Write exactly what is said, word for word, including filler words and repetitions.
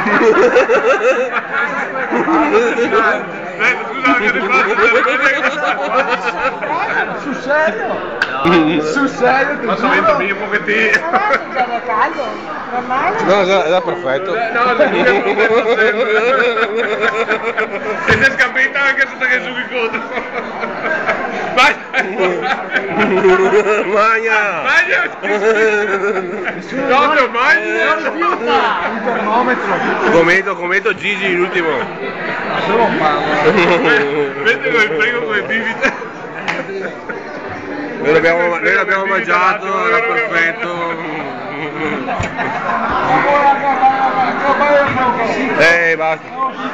Scusa, che ti faccio? Sul serio? Sul serio, ti Ma giuro? spavento un pochettino. Già da caldo, normale? No, era, era perfetto. No, non mi e si è scappata anche senza che su contro. Vai! Magna! Magna! No, no, magna! Il termometro. Gometo, Gometo, Gigi l'ultimo. Solo un pago. Vedi come prego come bibite. Noi l'abbiamo, noi l'abbiamo mangiato, era perfetto. Eh, basta.